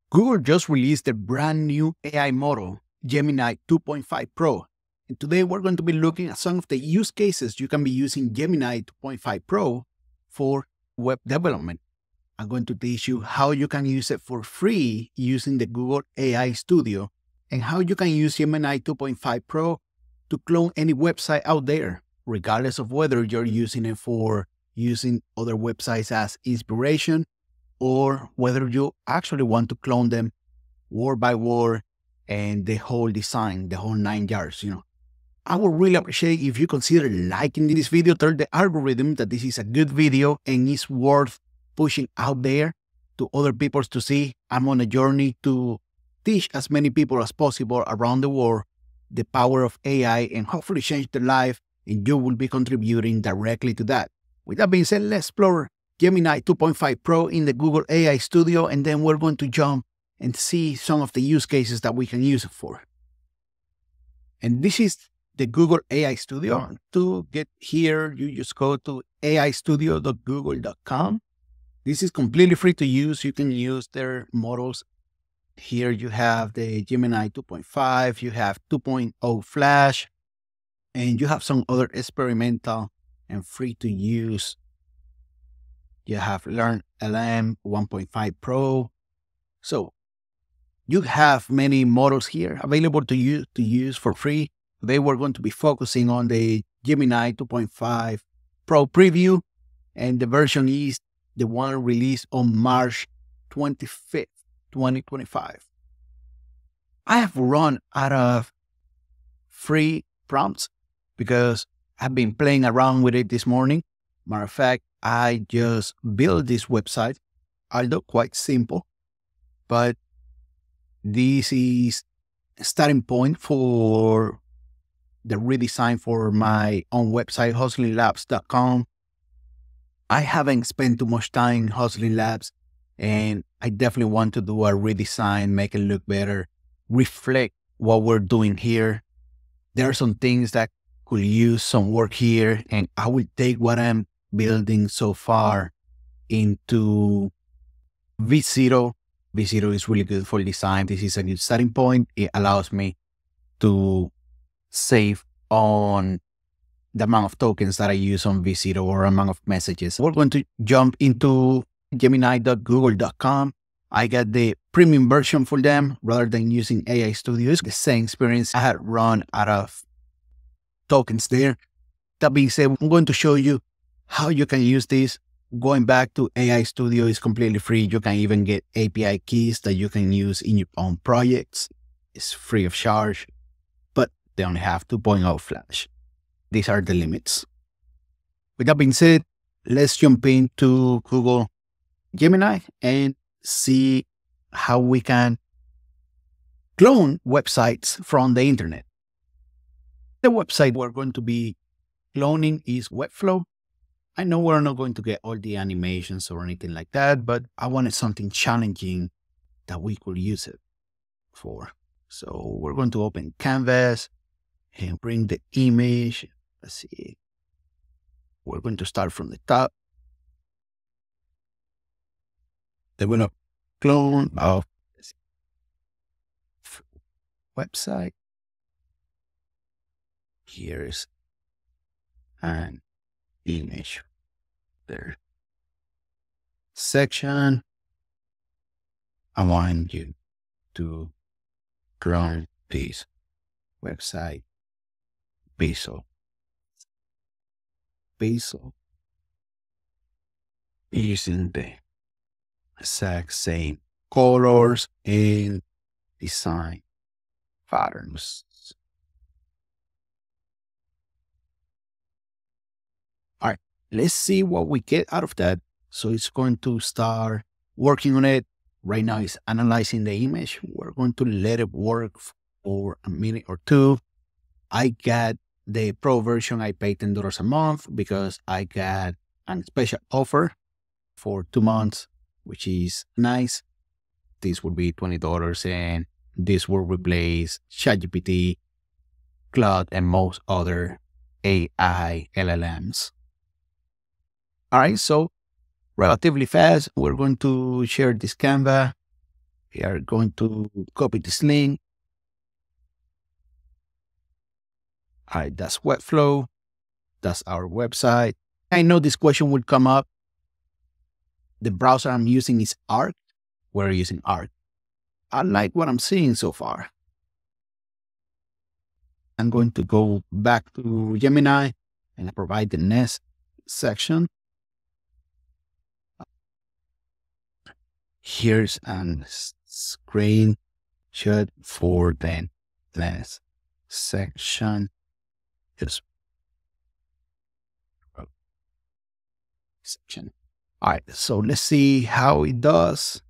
Google just released their brand new AI model, Gemini 2.5 Pro. And today we're going to be looking at some of the use cases you can be using Gemini 2.5 Pro for web development. I'm going to teach you how you can use it for free using the Google AI Studio and how you can use Gemini 2.5 Pro to clone any website out there, regardless of whether you're using it for using other websites as inspiration or whether you actually want to clone them word by word and the whole design, the whole 9 yards. I would really appreciate if you consider liking this video, tell the algorithm that this is a good video and it's worth pushing out there to other people to see. I'm on a journey to teach as many people as possible around the world the power of AI and hopefully change their life, and you will be contributing directly to that. With that being said, let's explore Gemini 2.5 Pro in the Google AI Studio, and then we're going to jump and see some of the use cases that we can use it for. And this is the Google AI Studio. To get here, you just go to aistudio.google.com. This is completely free to use. You can use their models. Here you have the Gemini 2.5, you have 2.0 Flash, and you have some other experimental and free to use. You have Learn LM 1.5 Pro. So you have many models here available to use for free. Today we're going to be focusing on the Gemini 2.5 Pro preview, and the version is the one released on March 25th, 2025. I have run out of free prompts because I've been playing around with it this morning. Matter of fact, I just built this website, although quite simple, but this is a starting point for the redesign for my own website, hustlinglabs.com. I haven't spent too much time in Hustling Labs, and I definitely want to do a redesign, make it look better, reflect what we're doing here. There are some things that could use some work here, and I will take what I'm building so far into V0. V0 is really good for design. This is a good starting point. It allows me to save on the amount of tokens that I use on V0 or amount of messages. We're going to jump into Gemini.google.com. I got the premium version for them rather than using AI Studio. It's the same experience. I had run out of tokens there. That being said, I'm going to show you how you can use this. Going back to AI Studio is completely free. You can even get API keys that you can use in your own projects. It's free of charge, but they only have 2.0 Flash. These are the limits. With that being said, let's jump into Google Gemini and see how we can clone websites from the internet. The website we're going to be cloning is Webflow. I know we're not going to get all the animations or anything like that, but I wanted something challenging that we could use it for. So we're going to open Canvas and bring the image. Let's see. We're going to start from the top. They're going to clone our website. Here's an image there. Section. I want you to clone this website. Basil using the exact same colors and design patterns. All right, let's see what we get out of that. So it's going to start working on it. Right now it's analyzing the image. We're going to let it work for a minute or two. I got the pro version. I paid $10 a month because I got a special offer for 2 months, which is nice. This would be $20, and this will replace ChatGPT, Claude, and most other AI LLMs. All right, so relatively fast, we're going to share this Canva. We are going to copy this link. All right, that's Webflow. That's our website. I know this question would come up. The browser I'm using is Arc. We're using Arc. I like what I'm seeing so far. I'm going to go back to Gemini and provide the next section. Here's a screenshot for the next section. Just section. All right, so let's see how it does.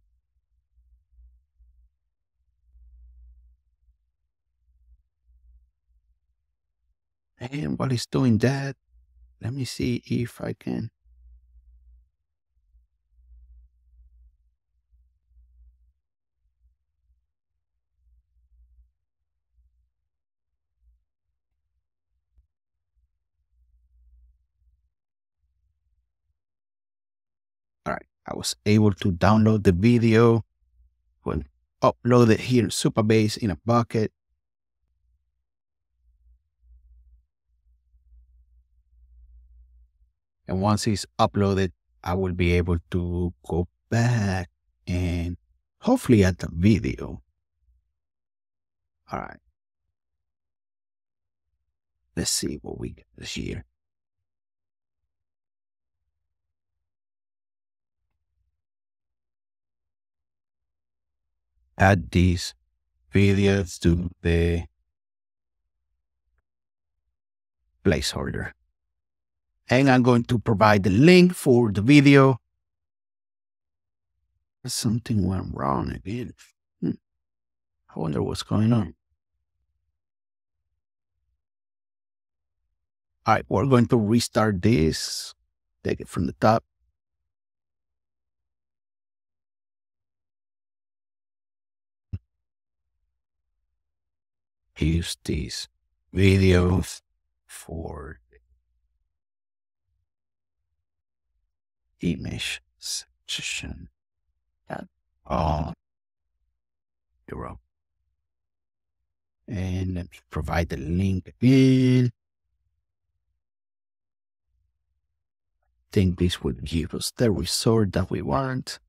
And while it's doing that, let me see if I can. All right, I was able to download the video, when upload it here in Supabase in a bucket. And once it's uploaded, I will be able to go back and hopefully add the video. All right. Let's see what we get this year. Add these videos to the placeholder. And I'm going to provide the link for the video. Something went wrong again. I wonder what's going on. All right, we're going to restart this. Take it from the top. Use these videos for the image section. Oh, zero. And let me provide the link again. I think this would give us the result that we want,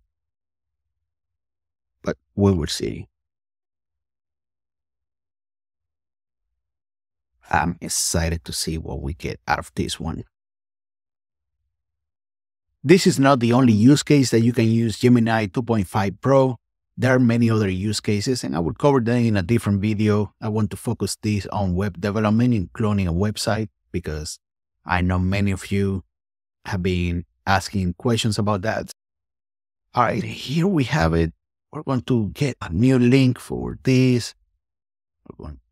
but we will see. I'm excited to see what we get out of this one. This is not the only use case that you can use Gemini 2.5 Pro. There are many other use cases, and I will cover them in a different video. I want to focus this on web development and cloning a website, because I know many of you have been asking questions about that. All right, here we have it. We're going to get a new link for this. We're going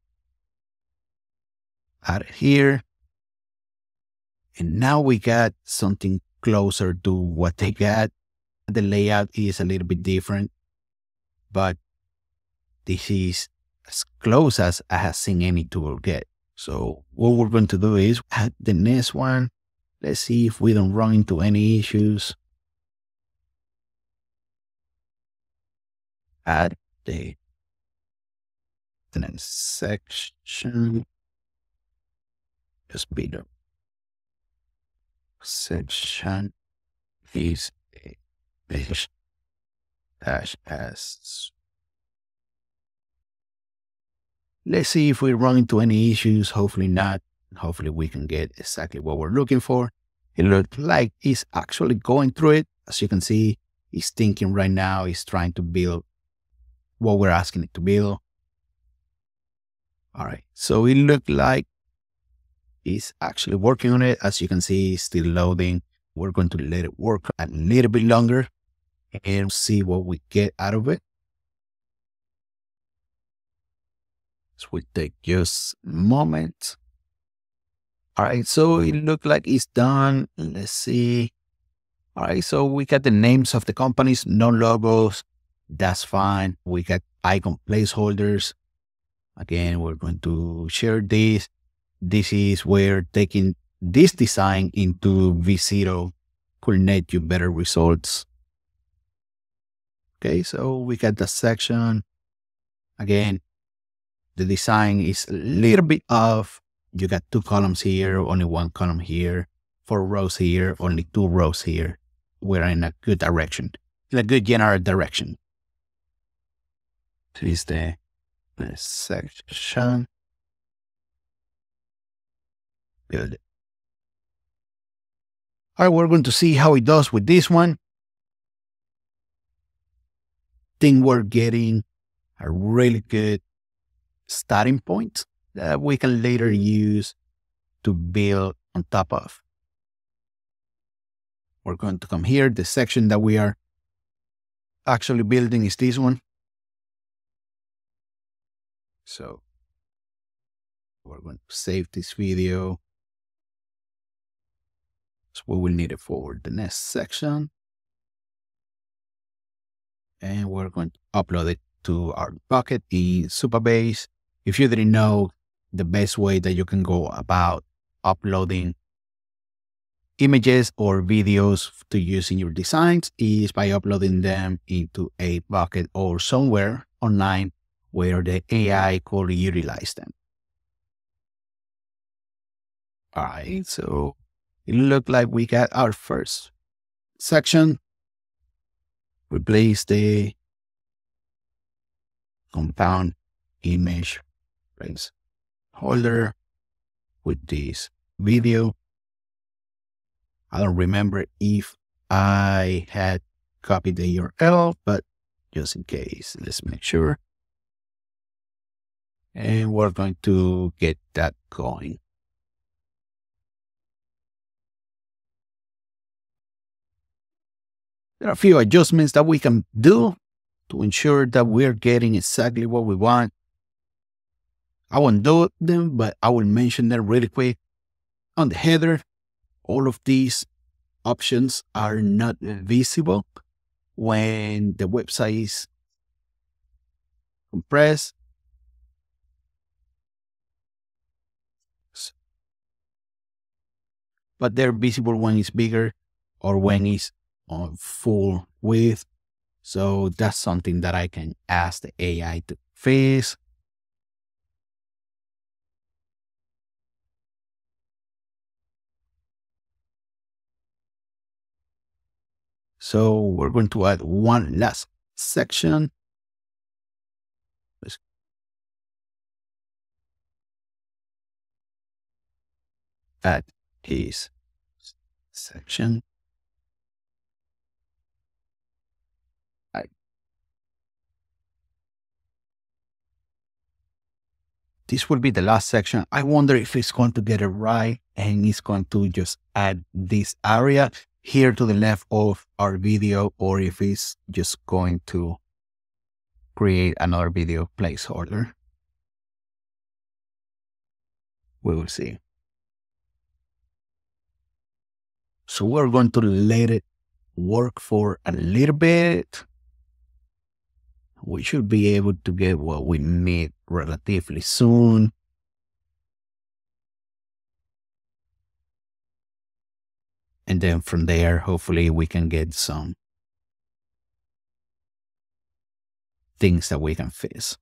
to add it here. And now we got something closer to what they got. The layout is a little bit different, but this is as close as I have seen any tool get. So what we're going to do is add the next one. Let's see if we don't run into any issues. Add the next section. Just be the section is a page dash as. Let's see if we run into any issues. Hopefully not. Hopefully we can get exactly what we're looking for. It looks like it's actually going through it. As you can see, it's thinking right now. It's trying to build what we're asking it to build. All right. So it looked like it's actually working on it. As you can see, it's still loading. We're going to let it work a little bit longer and see what we get out of it. So we take just a moment. All right, so it looked like it's done. Let's see. All right, so we got the names of the companies, no logos. That's fine. We got icon placeholders. Again, we're going to share this. This is where taking this design into V0 could net you better results. Okay, so we got the section. Again, the design is a little bit off. You got 2 columns here, only 1 column here, 4 rows here, only 2 rows here. We're in a good direction, in a good general direction. This is the section. Good. All right, we're going to see how it does with this one. Think we're getting a really good starting point that we can later use to build on top of. We're going to come here. The section that we are actually building is this one. So we're going to save this video. So we will need it for the next section. And we're going to upload it to our bucket in Supabase. If you didn't know, the best way that you can go about uploading images or videos to use in your designs is by uploading them into a bucket or somewhere online where the AI could utilize them. All right, so it looked like we got our first section. Replace the compound image placeholder with this video. I don't remember if I had copied the URL, but just in case, let's make sure. And we're going to get that going. There are a few adjustments that we can do to ensure that we're getting exactly what we want. I won't do them, but I will mention them really quick. On the header, all of these options are not visible when the website is compressed. But they're visible when it's bigger or when it's on full width. So that's something that I can ask the AI to fix. So we're going to add one last section. Let's add this section. This will be the last section. I wonder if it's going to get it right and it's going to just add this area here to the left of our video, or if it's just going to create another video placeholder. We will see. So we're going to let it work for a little bit. We should be able to get what we need relatively soon. And then from there, hopefully we can get some things that we can fix.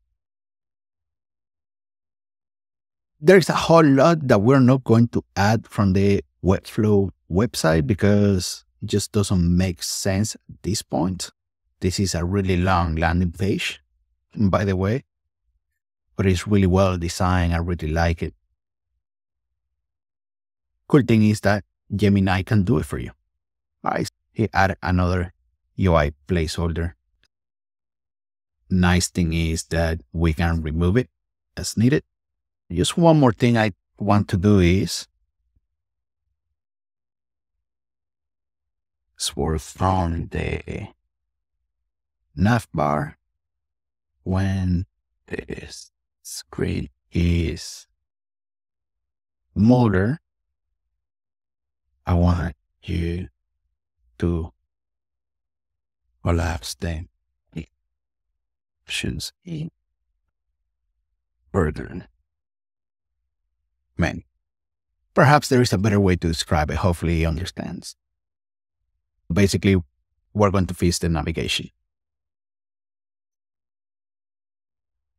There's a whole lot that we're not going to add from the Webflow website because it just doesn't make sense at this point. This is a really long landing page, by the way, but it's really well designed. I really like it. Cool thing is that Gemini can do it for you. He added another UI placeholder. Nice thing is that we can remove it as needed. Just one more thing I want to do is swerve on the navbar when the screen is smaller. I want you to collapse the options further. Man, perhaps there is a better way to describe it. Hopefully he understands. Basically, we're going to fix the navigation.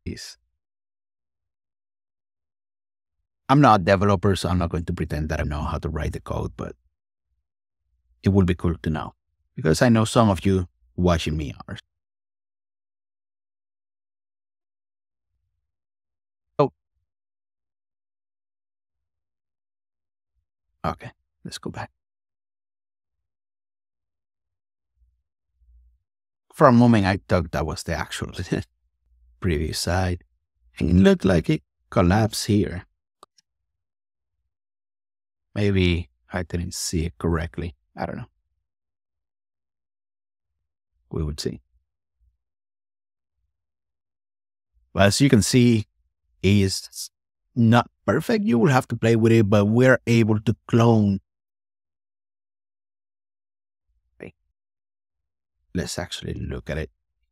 I'm not a developer, so I'm not going to pretend that I know how to write the code, but it would be cool to know because I know some of you watching me are. Oh, okay. Let's go back. For a moment, I thought that was the actual previous side. And it looked like it collapsed here. Maybe I didn't see it correctly. I don't know. We would see. But as you can see, it's not perfect. You will have to play with it, but we're able to clone. Okay. Let's actually look at it.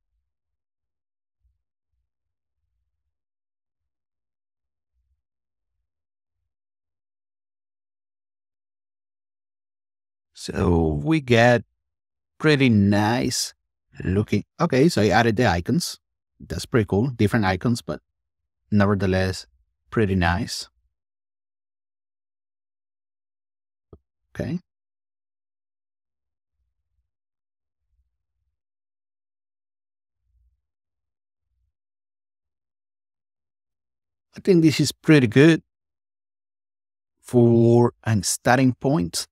So we get pretty nice looking. Okay, so I added the icons. That's pretty cool. Different icons, but nevertheless, pretty nice. Okay. I think this is pretty good for a starting point.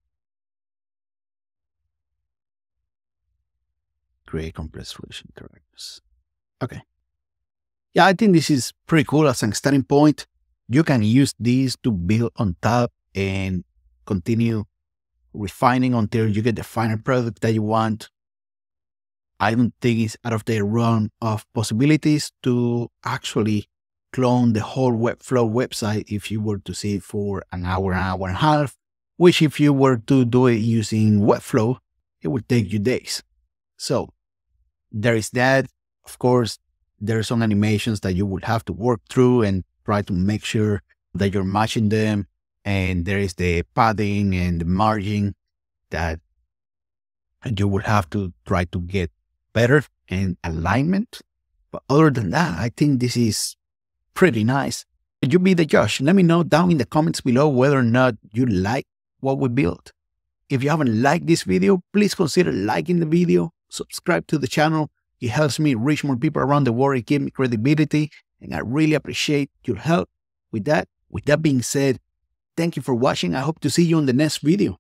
Create complex relation characters. Okay. Yeah, I think this is pretty cool as a starting point. You can use this to build on top and continue refining until you get the final product that you want. I don't think it's out of the realm of possibilities to actually clone the whole Webflow website if you were to see it for an hour and a half, which if you were to do it using Webflow, it would take you days. So there is that. Of course, there are some animations that you would have to work through and try to make sure that you're matching them. And there is the padding and the margin that you would have to try to get better and alignment. But other than that, I think this is pretty nice. You be the judge. Let me know down in the comments below whether or not you like what we built. If you haven't liked this video, please consider liking the video, subscribe to the channel. It helps me reach more people around the world. It gives me credibility, and I really appreciate your help with that. With that being said, thank you for watching. I hope to see you in the next video.